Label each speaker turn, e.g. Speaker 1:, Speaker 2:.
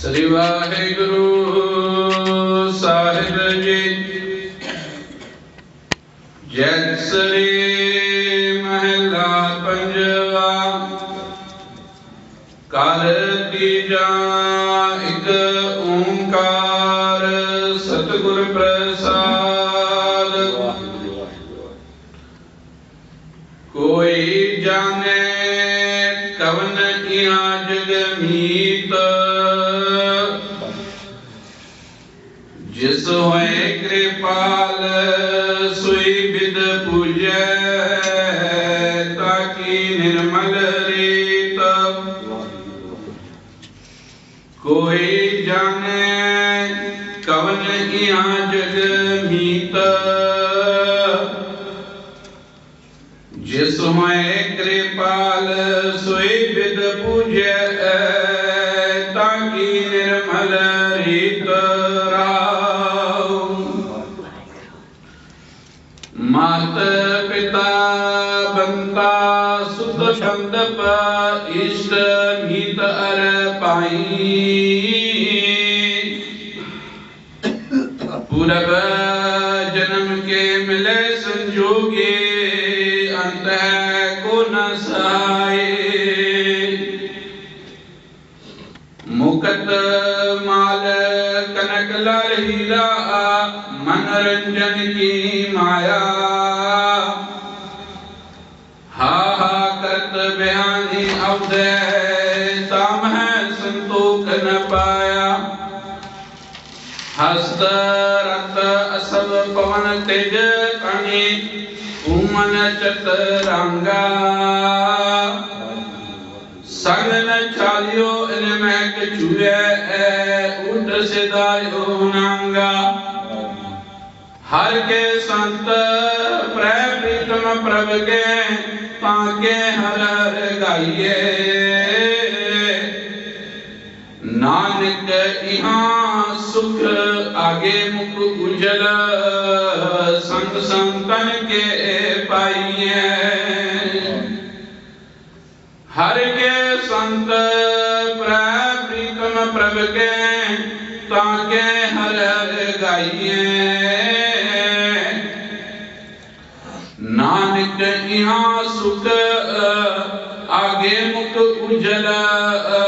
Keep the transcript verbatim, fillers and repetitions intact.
Speaker 1: ਸ੍ਰੀ ਵਾਹਿਗੁਰੂ ਸਾਹਿਬ ਜੀ। ਜੈ ਸ੍ਰੀ ਮਹਿਲਾ ਪੰਜਵਾ। ਕਰ ਤੀਜਾ ਇਕ ਓੰਕਾਰ ਸਤਿਗੁਰ ਪ੍ਰਸਾਦ। ਕੋਈ ਜਾਣੇ ਕਵਨ ਇਹਾਂ ਜਗ ਮੀਤ, ਜਿਸ ਹੋਏ ਕਿਰਪਾਲ ਸੋਈ ਬਿਦ ਪੂਜੈ, ਤਾਕੀ ਨਿਰਮਲ ਰੀਤ। ਕੋਈ ਜਾਣੇ ਕਵਨ ਇਹਾਂ ਜਗ ਮੀਤ, ਜਿਸ ਹੋਏ ਕਿਰਪਾਲ ਸੋਈ ਬਿਦ ਪੂਜੈ, ਤਾਕੀ ਨਿਰਮਲ ਰੀਤ। ਮਾਤ ਪਿਤਾ ਬੰਤਾ ਸੁਧ ਸੰਦਪ, ਇਸ਼ਟ ਮੀਤ ਅਰ ਪਾਈ। ਪੂਰਬ ਜਨਮ ਕੇ ਮਿਲੇ ਸੰਜੋਗੇ, ਅੰਤ ਹੈ ਕੋ ਨ ਸਹਾਏ। ਮੁਕਤ ਮਾਲ ਕਨਕ ਲਾਲ ਹੀਰਾ, मनोरंजन की माया। हा हा करत बयानी अवधे, ताम है संतोख न पाया। हस्त रत असव पवन तेज कणी, उमन चतुरंगा। सगन चालियो इन महक चुए, उठ सिधायो नांगा। हर के संत प्रै प्रीतम प्रभ के, ताके हर हर गाइए। नानक इहाँ सुख आगे मुख उजल, संत संतन के पाइए। हर के संत प्रै प्रीतम प्रभ के, ताके हर हर गाइए। नानक इहाँ सुख आगे मुख उजल,